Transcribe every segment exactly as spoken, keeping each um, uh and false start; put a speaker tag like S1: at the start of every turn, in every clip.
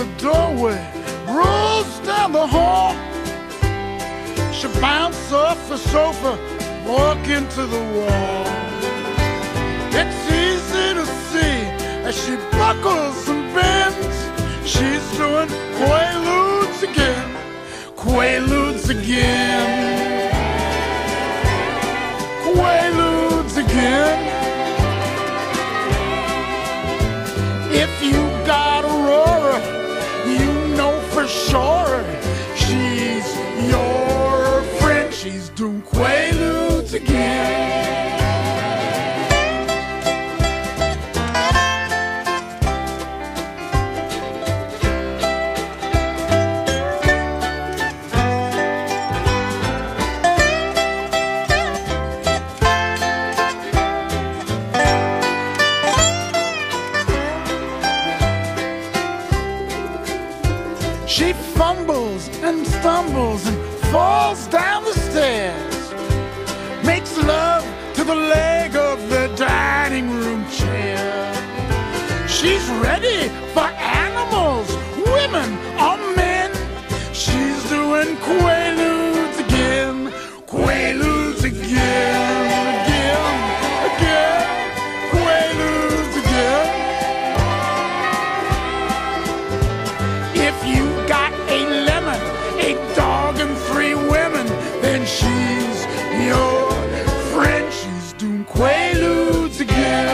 S1: the doorway, rolls down the hall. She bounces off the sofa, walk into the wall. It's easy to see as she buckles and bends. She's doing Quaaludes again, Quaaludes again, Quaaludes again. If you got Aurora, you know for sure she's your friend. She's doing Quaaludes again. She fumbles and stumbles and falls down the stairs, makes love to the leg of the dining room chair. She's ready for animals, women, or men. She's doing Quaaludes again, Quaaludes again, again, again, Quaaludes again. If you got a lemon, a dog, and three women, then she's your friend. She's doing Quaaludes again.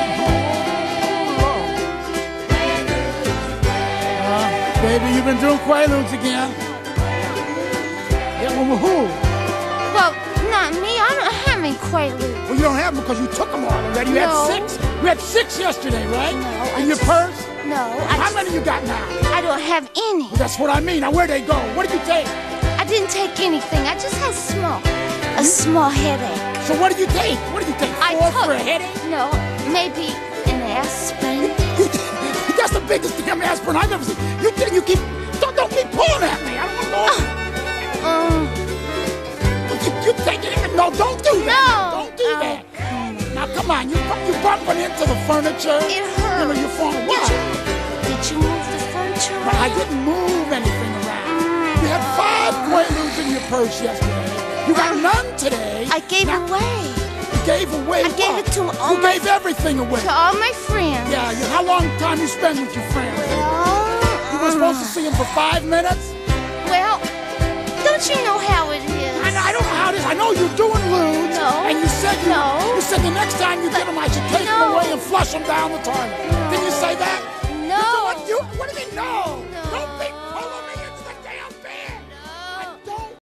S1: Uh, baby, you've been doing Quaaludes again. Yeah, well, with who?
S2: Well, not me. I don't have any Quaaludes.
S1: Well, you don't have them because you took them all already. You
S2: No.
S1: had six. You had six yesterday, right?
S2: No,
S1: In
S2: I
S1: your
S2: just-
S1: purse?
S2: No, I
S1: How
S2: just,
S1: many you got now?
S2: I don't have any.
S1: Well, that's what I mean. Now, where'd they go? What did you take?
S2: I didn't take anything. I just had small, a small headache.
S1: So what did you take? What did you take?
S2: I
S1: Four
S2: took
S1: for a headache?
S2: No, maybe an aspirin.
S1: That's the biggest damn aspirin I've ever seen. You think you keep don't, don't keep pulling at me. I don't want to go.
S2: Um,
S1: You, you take it. No, don't do that.
S2: No.
S1: Don't do
S2: Oh,
S1: that. Now come on, you you bumping into the furniture.
S2: It hurt.
S1: You know you're falling. What?
S2: did you move the furniture?
S1: But I didn't move anything around. You had five Quaaludes in your purse yesterday. You got none today.
S2: I gave
S1: Now,
S2: away
S1: You gave away.
S2: I gave
S1: what?
S2: it to all
S1: You
S2: my-
S1: gave everything away.
S2: to all my friends.
S1: Yeah. You, how long time you spend with your friends?
S2: Well,
S1: You were supposed to see them for five minutes.
S2: well, don't you know how it is?
S1: I, know, I don't know how it is. I know you're doing lewds.
S2: No.
S1: And you said you,
S2: No.
S1: you said the next time you get them, I should take them
S2: No.
S1: away and flush them down the toilet.
S2: No.